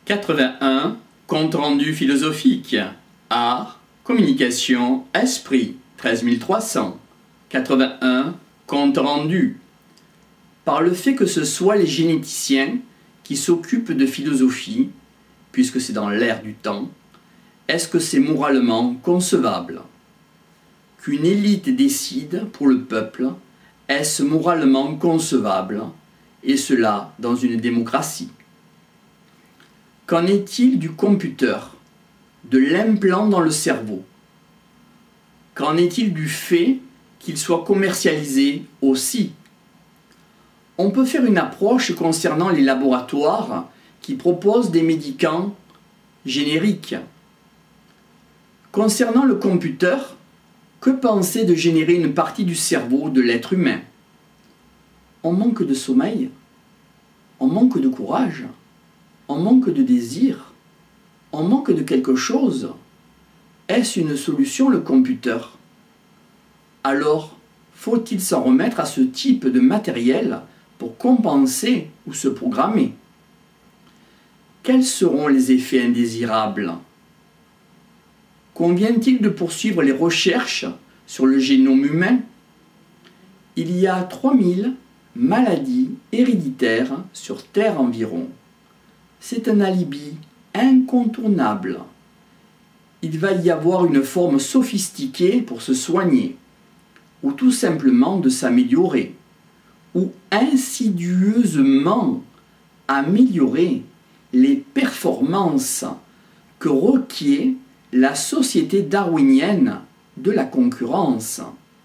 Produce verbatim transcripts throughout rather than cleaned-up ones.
quatre-vingt-un. Compte rendu philosophique. Art, communication, esprit. treize mille trois cents. quatre-vingt-un. Compte rendu. Par le fait que ce soit les généticiens qui s'occupent de philosophie, puisque c'est dans l'air du temps, est-ce que c'est moralement concevable? Qu'une élite décide pour le peuple, est-ce moralement concevable, et cela dans une démocratie? Qu'en est-il du computer, de l'implant dans le cerveau? Qu'en est-il du fait qu'il soit commercialisé aussi? On peut faire une approche concernant les laboratoires qui proposent des médicaments génériques. Concernant le computer, que penser de générer une partie du cerveau de l'être humain? On manque de sommeil, on manque de courage, on manque de désir, on manque de quelque chose. Est-ce une solution le computer? Alors, faut-il s'en remettre à ce type de matériel pour compenser ou se programmer? Quels seront les effets indésirables? Convient-il de poursuivre les recherches sur le génome humain? Il y a trois mille maladies héréditaires sur Terre environ. C'est un alibi incontournable. Il va y avoir une forme sophistiquée pour se soigner, ou tout simplement de s'améliorer, ou insidieusement améliorer les performances que requiert la société darwinienne de la concurrence.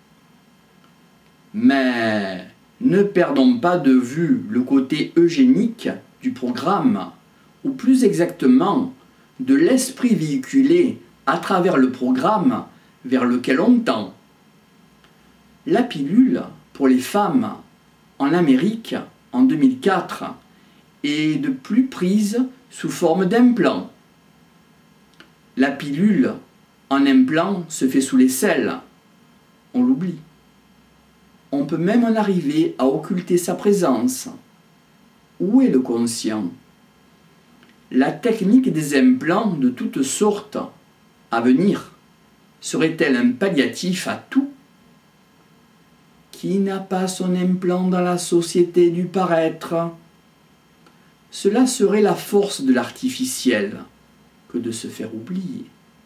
Mais ne perdons pas de vue le côté eugénique du programme, ou plus exactement de l'esprit véhiculé à travers le programme vers lequel on tend. La pilule pour les femmes en Amérique en deux mille quatre est de plus prise sous forme d'implant. La pilule en implant se fait sous les selles. On l'oublie. On peut même en arriver à occulter sa présence. Où est le conscient? La technique des implants de toutes sortes à venir serait-elle un palliatif à tout? Qui n'a pas son implant dans la société du paraître? Cela serait la force de l'artificiel que de se faire oublier.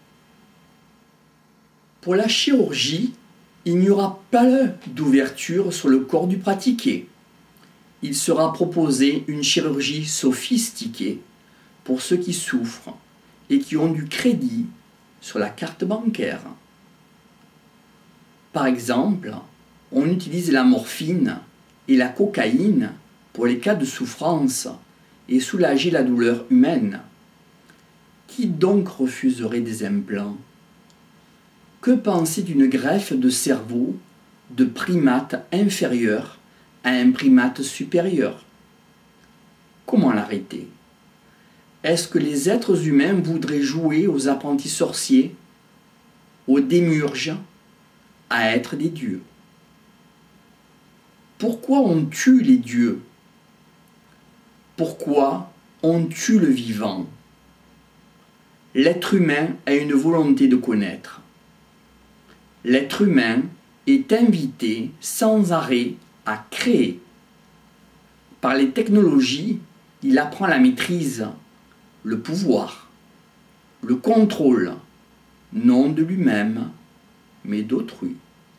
Pour la chirurgie, il n'y aura pas d'ouverture sur le corps du pratiqué. Il sera proposé une chirurgie sophistiquée pour ceux qui souffrent et qui ont du crédit sur la carte bancaire. Par exemple, on utilise la morphine et la cocaïne pour les cas de souffrance et soulager la douleur humaine. Qui donc refuserait des implants? Que penser d'une greffe de cerveau de primate inférieur à un primate supérieur? Comment l'arrêter? Est-ce que les êtres humains voudraient jouer aux apprentis sorciers, aux démiurges, à être des dieux? Pourquoi on tue les dieux? Pourquoi on tue le vivant? L'être humain a une volonté de connaître. L'être humain est invité sans arrêt à créer. Par les technologies, il apprend la maîtrise, le pouvoir, le contrôle, non de lui-même, mais d'autrui.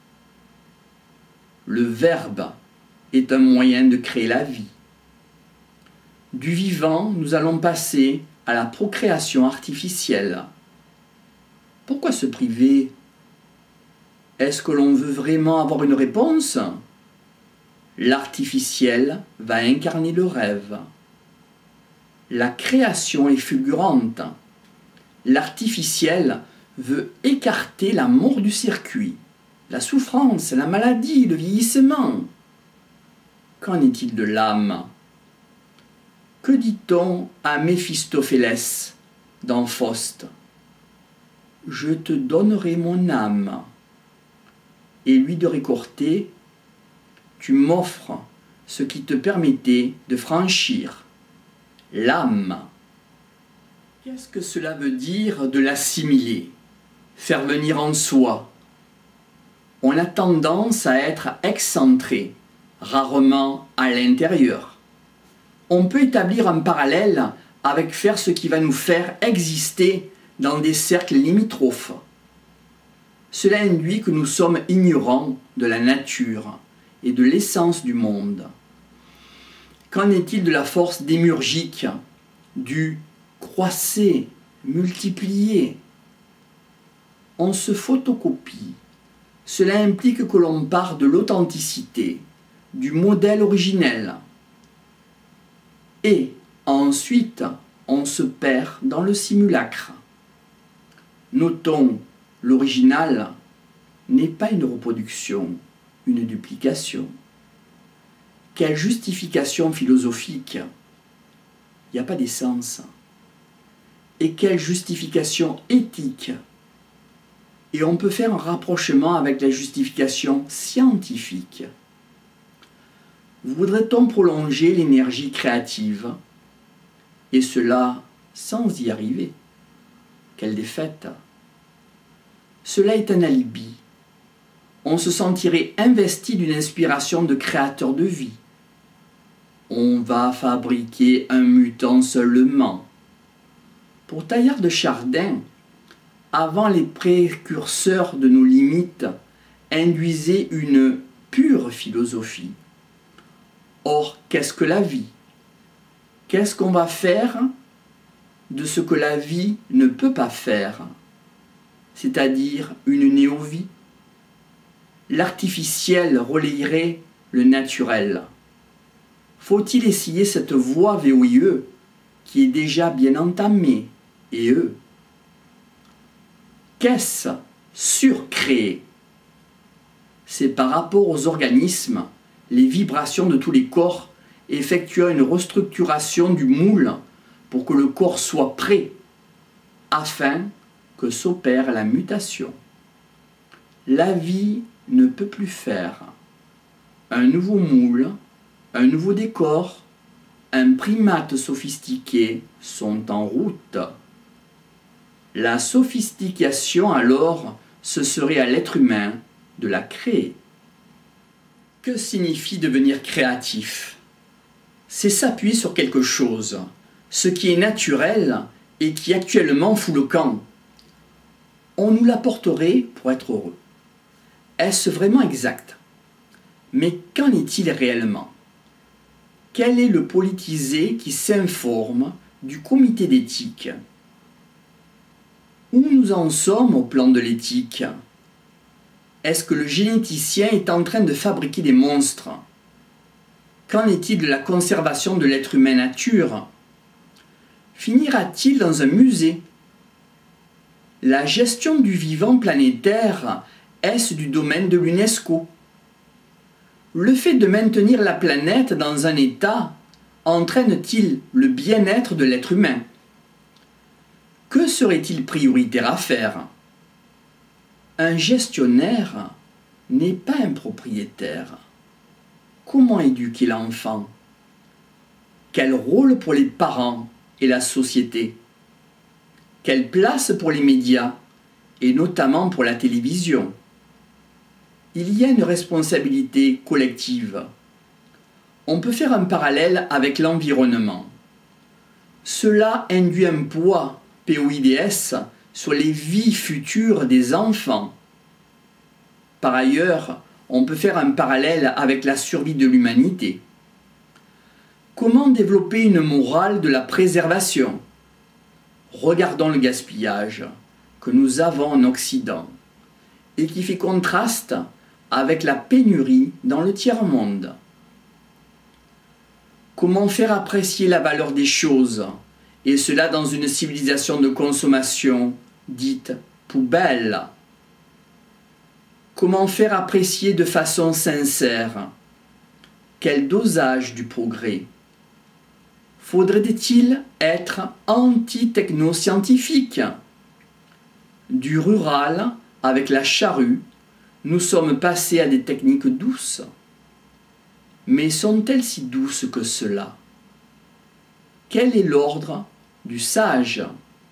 Le verbe est un moyen de créer la vie. Du vivant, nous allons passer à la procréation artificielle. Pourquoi se priver? Est-ce que l'on veut vraiment avoir une réponse? L'artificiel va incarner le rêve. La création est fulgurante. L'artificiel veut écarter la mort du circuit, la souffrance, la maladie, le vieillissement. Qu'en est-il de l'âme? Que dit-on à Méphistophélès dans Faust? Je te donnerai mon âme. Et lui de rétorquer, tu m'offres ce qui te permettait de franchir l'âme. Qu'est-ce que cela veut dire de l'assimiler, faire venir en soi? On a tendance à être excentré, rarement à l'intérieur. On peut établir un parallèle avec faire ce qui va nous faire exister dans des cercles limitrophes. Cela induit que nous sommes ignorants de la nature et de l'essence du monde. Qu'en est-il de la force démiurgique, du croisser, multiplier? On se photocopie. Cela implique que l'on part de l'authenticité, du modèle originel. Et ensuite, on se perd dans le simulacre. Notons, l'original n'est pas une reproduction, une duplication. Quelle justification philosophique! Il n'y a pas d'essence. Et quelle justification éthique! Et on peut faire un rapprochement avec la justification scientifique. Voudrait-on prolonger l'énergie créative? Et cela sans y arriver. Quelle défaite! Cela est un alibi. On se sentirait investi d'une inspiration de créateur de vie. On va fabriquer un mutant seulement. Pour Teilhard de Chardin, avant les précurseurs de nos limites, induisait une pure philosophie. Or, qu'est-ce que la vie? Qu'est-ce qu'on va faire de ce que la vie ne peut pas faire, c'est-à-dire une néo-vie? L'artificiel relayerait le naturel. Faut-il essayer cette voie V O I E qui est déjà bien entamée, et eux? Qu'est-ce surcréé? C'est par rapport aux organismes, les vibrations de tous les corps effectuant une restructuration du moule pour que le corps soit prêt, afin que s'opère la mutation. La vie ne peut plus faire. Un nouveau moule, un nouveau décor, un primate sophistiqué sont en route. La sophistication alors, ce serait à l'être humain de la créer. Que signifie devenir créatif? C'est s'appuyer sur quelque chose, ce qui est naturel et qui actuellement fout le camp. On nous l'apporterait pour être heureux. Est-ce vraiment exact? Mais qu'en est-il réellement? Quel est le politisé qui s'informe du comité d'éthique? Où nous en sommes au plan de l'éthique? Est-ce que le généticien est en train de fabriquer des monstres? Qu'en est-il de la conservation de l'être humain nature? Finira-t-il dans un musée? La gestion du vivant planétaire, est-ce du domaine de l'UNESCO? Le fait de maintenir la planète dans un état entraîne-t-il le bien-être de l'être humain? Que serait-il prioritaire à faire? Un gestionnaire n'est pas un propriétaire. Comment éduquer l'enfant? Quel rôle pour les parents et la société? Quelle place pour les médias, et notamment pour la télévision? Il y a une responsabilité collective. On peut faire un parallèle avec l'environnement. Cela induit un poids, P O I D S, sur les vies futures des enfants. Par ailleurs, on peut faire un parallèle avec la survie de l'humanité. Comment développer une morale de la préservation? Regardons le gaspillage que nous avons en Occident et qui fait contraste avec la pénurie dans le tiers-monde. Comment faire apprécier la valeur des choses, et cela dans une civilisation de consommation dite poubelle? Comment faire apprécier de façon sincère? Quel dosage du progrès? Faudrait-il être anti-techno-scientifique? Du rural, avec la charrue, nous sommes passés à des techniques douces. Mais sont-elles si douces que cela? Quel est l'ordre du sage?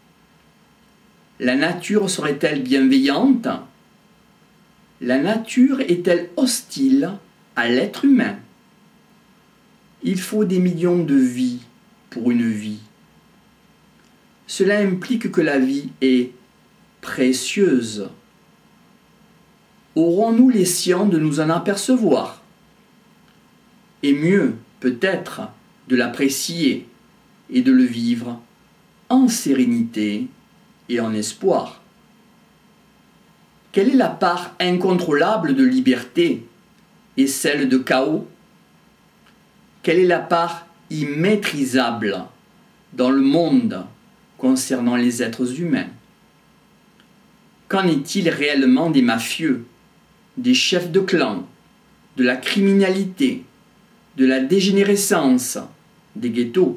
La nature serait-elle bienveillante? La nature est-elle hostile à l'être humain? Il faut des millions de vies pour une vie. Cela implique que la vie est précieuse. Aurons-nous les sciences de nous en apercevoir? Et mieux, peut-être, de l'apprécier et de le vivre en sérénité et en espoir. Quelle est la part incontrôlable de liberté et celle de chaos? Quelle est la part immaîtrisable dans le monde concernant les êtres humains? Qu'en est-il réellement des mafieux, des chefs de clan, de la criminalité, de la dégénérescence, des ghettos?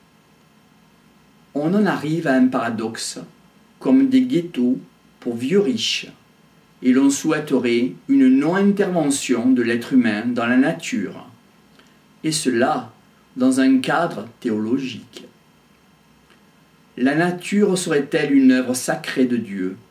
On en arrive à un paradoxe, comme des ghettos pour vieux riches, et l'on souhaiterait une non-intervention de l'être humain dans la nature, et cela dans un cadre théologique. La nature serait-elle une œuvre sacrée de Dieu,